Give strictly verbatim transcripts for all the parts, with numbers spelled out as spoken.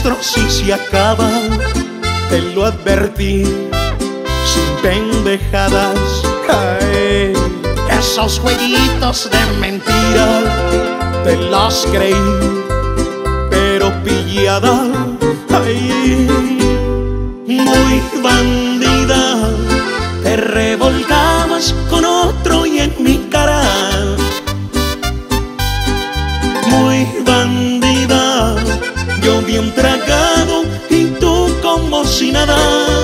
nuestro sí se acaba, te lo advertí, sin pendejadas. Ay, esos jueguitos de mentira te los creí, pero pillada. Ay, muy bandida, te revolcabas con otro y en mi cara. Muy bandida, yo bien tragado y tú como si nada.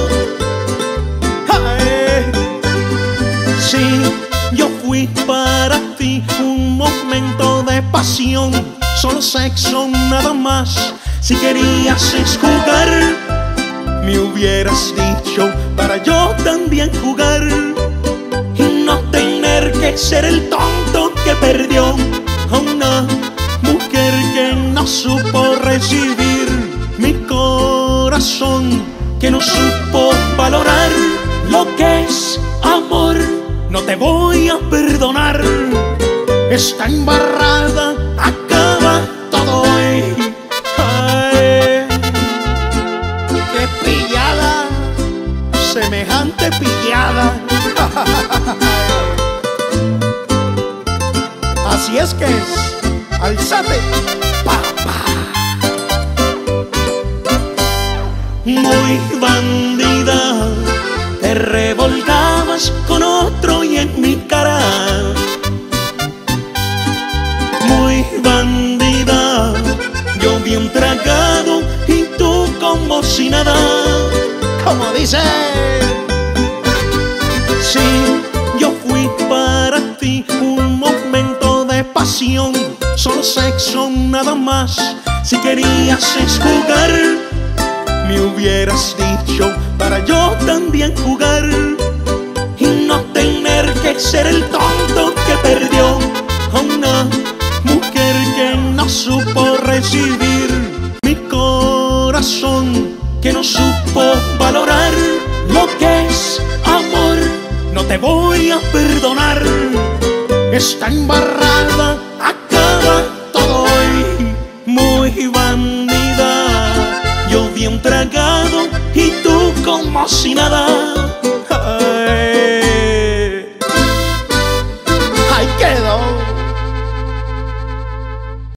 Ay, sí, yo fui para ti un momento de pasión, solo sexo nada más. Si querías jugar, me hubieras dicho para yo también jugar y no tener que ser el tonto que perdió a una mujer que no supo recibir mi corazón, que no supo valorar lo que es amor. No te voy a perdonar, está embarrada, acaba todo hoy. Ay, qué pillada, semejante pillada. Así es que es, alzate, papá. Muy bandida, te revolcabas con otro y en mi cara. Muy bandida, yo bien tragado y tú como si nada. Como dice, sí, yo fui para ti un momento de pasión, solo sexo nada más. Si querías jugar, me hubieras dicho para yo también jugar y no tener que ser el tonto que perdió a una mujer que no supo recibir mi corazón, que no supo valorar lo que es amor. No te voy a perdonar, está embarrada, acaba todo hoy. Muy bandida, yo bien tragado y tú como si nada.